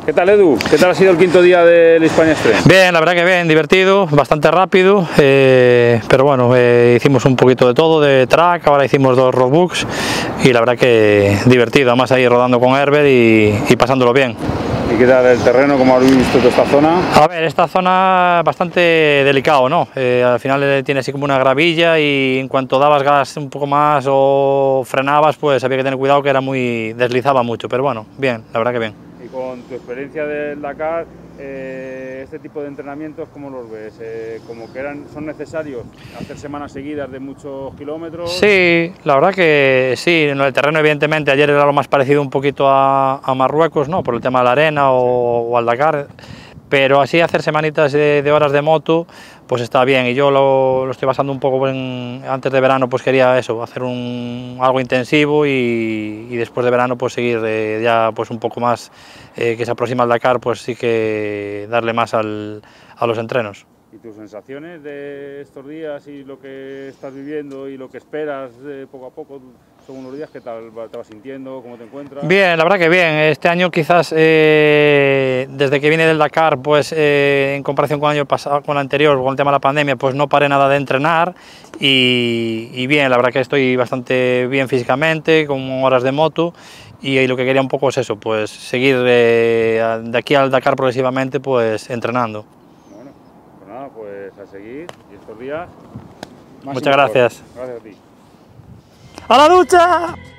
¿Qué tal, Edu? ¿Qué tal ha sido el quinto día del Hispania Extreme? Bien, la verdad que bien, divertido, bastante rápido, pero bueno, hicimos un poquito de todo, de track, ahora hicimos 2 roadbooks y la verdad que divertido, además ahí rodando con Herbert y pasándolo bien. ¿Y qué tal el terreno? ¿Cómo has visto toda esta zona? A ver, esta zona bastante delicado, ¿no? Al final tiene así como una gravilla y en cuanto dabas gas un poco más o frenabas, pues había que tener cuidado que era deslizaba mucho, pero bueno, bien, la verdad que bien. Y con tu experiencia del Dakar, este tipo de entrenamientos, ¿cómo los ves? ¿Como que son necesarios hacer semanas seguidas de muchos kilómetros? Sí, la verdad que sí, en el terreno evidentemente ayer era lo más parecido un poquito a Marruecos, ¿no? Por el tema de la arena o al Dakar, pero así hacer semanitas de horas de moto pues está bien y yo lo estoy basando un poco antes de verano pues quería eso, hacer algo intensivo y después de verano pues seguir ya pues un poco más que se aproxima al Dakar pues sí que darle más a los entrenos. ¿Y tus sensaciones de estos días y lo que estás viviendo y lo que esperas poco a poco según los días? ¿Qué tal te vas sintiendo? ¿Cómo te encuentras? Bien, la verdad que bien. Este año quizás desde que vine del Dakar, pues en comparación con el año pasado, con el anterior, con el tema de la pandemia, pues no paré nada de entrenar y bien, la verdad que estoy bastante bien físicamente, con horas de moto y lo que quería un poco es eso, pues seguir de aquí al Dakar progresivamente, pues entrenando. Bueno, pues nada, pues a seguir y estos días. Muchas gracias. Gracias a ti. ¡A la ducha!